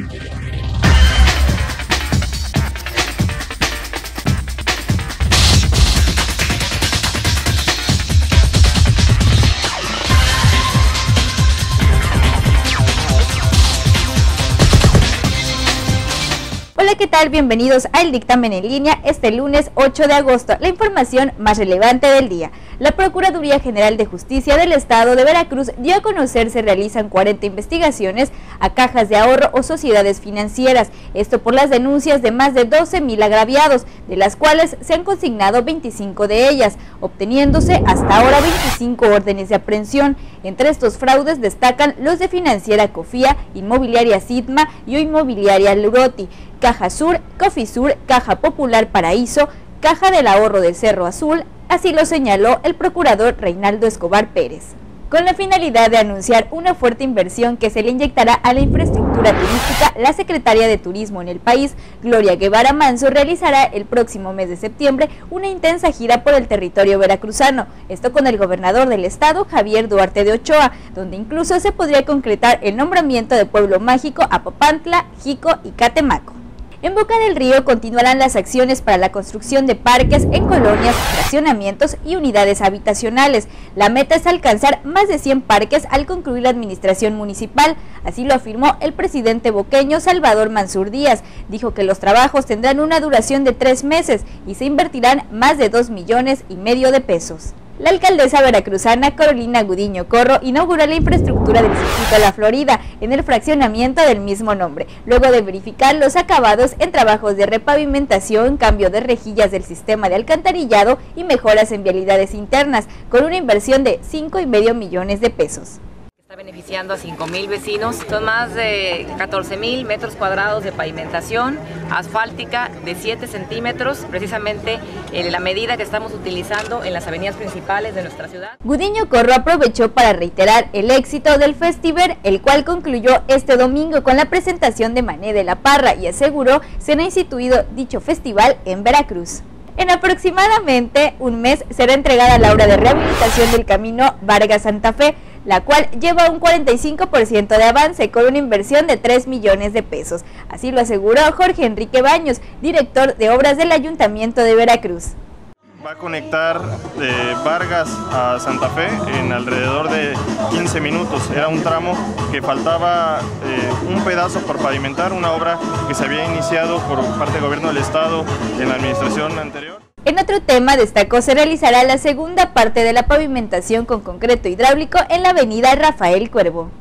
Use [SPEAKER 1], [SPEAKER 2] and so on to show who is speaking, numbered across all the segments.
[SPEAKER 1] Hola, ¿qué tal? Bienvenidos al Dictamen en Línea este lunes 8 de agosto. La información más relevante del día. La Procuraduría General de Justicia del Estado de Veracruz dio a conocer se realizan 40 investigaciones a cajas de ahorro o sociedades financieras. Esto por las denuncias de más de 12,000 agraviados, de las cuales se han consignado 25 de ellas, obteniéndose hasta ahora 25 órdenes de aprehensión. Entre estos fraudes destacan los de Financiera Cofía, Inmobiliaria Sidma y Inmobiliaria Luroti, Caja Sur, Cofisur, Caja Popular Paraíso, Caja del Ahorro de Cerro Azul, así lo señaló el procurador Reinaldo Escobar Pérez. Con la finalidad de anunciar una fuerte inversión que se le inyectará a la infraestructura turística, la secretaria de Turismo en el país, Gloria Guevara Manso, realizará el próximo mes de septiembre una intensa gira por el territorio veracruzano, esto con el gobernador del estado, Javier Duarte de Ochoa, donde incluso se podría concretar el nombramiento de pueblo mágico a Papantla, Jico y Catemaco. En Boca del Río continuarán las acciones para la construcción de parques en colonias, fraccionamientos y unidades habitacionales. La meta es alcanzar más de 100 parques al concluir la administración municipal, así lo afirmó el presidente boqueño Salvador Mansur Díaz. Dijo que los trabajos tendrán una duración de 3 meses y se invertirán más de 2,5 millones de pesos. La alcaldesa veracruzana Carolina Gudiño Corro inauguró la infraestructura del circuito La Florida en el fraccionamiento del mismo nombre, luego de verificar los acabados en trabajos de repavimentación, cambio de rejillas del sistema de alcantarillado y mejoras en vialidades internas, con una inversión de 5,5 millones de pesos.
[SPEAKER 2] Está beneficiando a 5,000 vecinos, son más de 14,000 metros cuadrados de pavimentación asfáltica de 7 centímetros, precisamente la medida que estamos utilizando en las avenidas principales de nuestra ciudad.
[SPEAKER 1] Gudiño Corro aprovechó para reiterar el éxito del Festiver, el cual concluyó este domingo con la presentación de Mané de la Parra y aseguró será instituido dicho festival en Veracruz. En aproximadamente un mes será entregada la obra de rehabilitación del camino Vargas-Santa Fe, la cual lleva un 45% de avance con una inversión de 3 millones de pesos. Así lo aseguró Jorge Enrique Baños, director de obras del Ayuntamiento de Veracruz.
[SPEAKER 3] Va a conectar de Vargas a Santa Fe en alrededor de 15 minutos. Era un tramo que faltaba un pedazo por pavimentar, una obra que se había iniciado por parte del gobierno del estado en la administración anterior.
[SPEAKER 1] En otro tema destacó se realizará la segunda parte de la pavimentación con concreto hidráulico en la avenida Rafael Cuervo.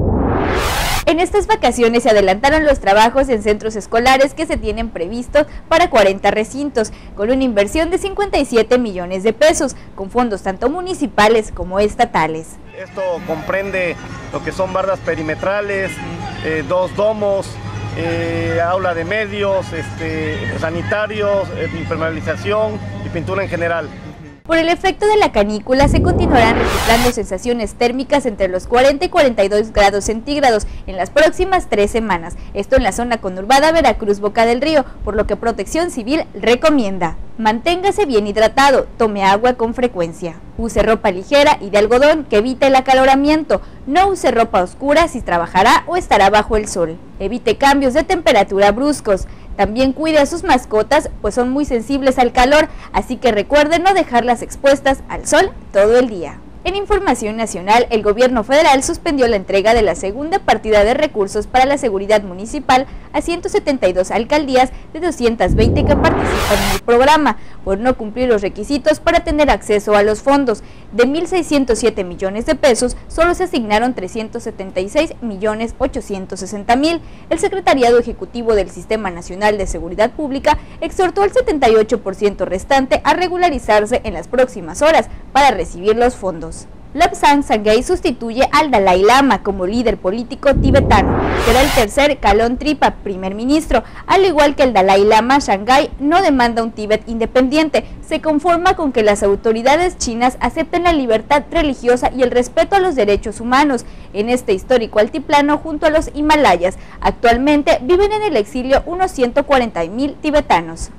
[SPEAKER 1] En estas vacaciones se adelantaron los trabajos en centros escolares que se tienen previstos para 40 recintos, con una inversión de 57 millones de pesos, con fondos tanto municipales como estatales.
[SPEAKER 4] Esto comprende lo que son bardas perimetrales, 2 domos, aula de medios, sanitarios, impermeabilización y pintura en general.
[SPEAKER 1] Por el efecto de la canícula se continuarán registrando sensaciones térmicas entre los 40 y 42 grados centígrados en las próximas 3 semanas, esto en la zona conurbada Veracruz-Boca del Río, por lo que Protección Civil recomienda: manténgase bien hidratado, tome agua con frecuencia, use ropa ligera y de algodón que evite el acaloramiento, no use ropa oscura si trabajará o estará bajo el sol, evite cambios de temperatura bruscos. También cuide a sus mascotas, pues son muy sensibles al calor, así que recuerden no dejarlas expuestas al sol todo el día. En información nacional, el gobierno federal suspendió la entrega de la segunda partida de recursos para la seguridad municipal a 172 alcaldías de 220 que participan en el programa, por no cumplir los requisitos para tener acceso a los fondos. De 1.607 millones de pesos, solo se asignaron 376.860.000. El Secretariado Ejecutivo del Sistema Nacional de Seguridad Pública exhortó al 78% restante a regularizarse en las próximas horas para recibir los fondos. Lobsang Sangay sustituye al Dalai Lama como líder político tibetano. Será el tercer Khalon Tripa, primer ministro. Al igual que el Dalai Lama, Sangay no demanda un Tíbet independiente. Se conforma con que las autoridades chinas acepten la libertad religiosa y el respeto a los derechos humanos en este histórico altiplano junto a los Himalayas. Actualmente viven en el exilio unos 140.000 tibetanos.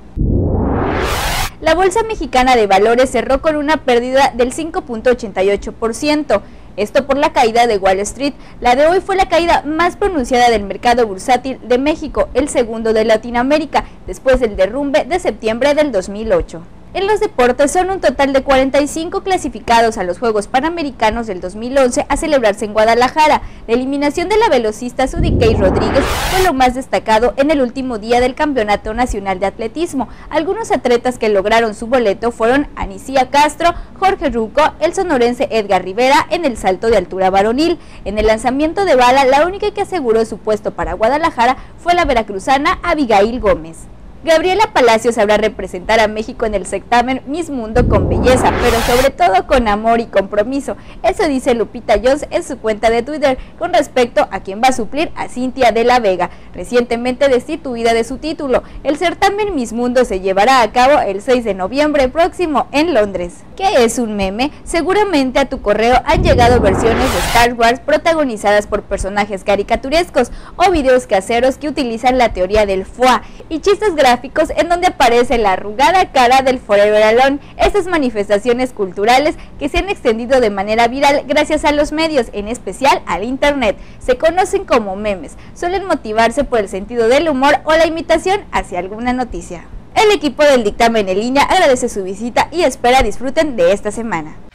[SPEAKER 1] La Bolsa Mexicana de Valores cerró con una pérdida del 5.88%. Esto por la caída de Wall Street. La de hoy fue la caída más pronunciada del mercado bursátil de México, el segundo de Latinoamérica, después del derrumbe de septiembre del 2008. En los deportes son un total de 45 clasificados a los Juegos Panamericanos del 2011 a celebrarse en Guadalajara. La eliminación de la velocista Sudikey Rodríguez fue lo más destacado en el último día del Campeonato Nacional de Atletismo. Algunos atletas que lograron su boleto fueron Anicía Castro, Jorge Ruco, el sonorense Edgar Rivera en el salto de altura varonil. En el lanzamiento de bala, la única que aseguró su puesto para Guadalajara fue la veracruzana Abigail Gómez. Gabriela Palacio sabrá representar a México en el certamen Miss Mundo con belleza, pero sobre todo con amor y compromiso. Eso dice Lupita Jones en su cuenta de Twitter con respecto a quien va a suplir a Cintia de la Vega, recientemente destituida de su título. El certamen Miss Mundo se llevará a cabo el 6 de noviembre próximo en Londres. ¿Qué es un meme? Seguramente a tu correo han llegado versiones de Star Wars protagonizadas por personajes caricaturescos o videos caseros que utilizan la teoría del foie y chistes gráficos en donde aparece la arrugada cara del Forever Alone. Estas manifestaciones culturales que se han extendido de manera viral gracias a los medios, en especial al internet, se conocen como memes. Suelen motivarse por el sentido del humor o la imitación hacia alguna noticia. El equipo del Dictamen en Línea agradece su visita y espera disfruten de esta semana.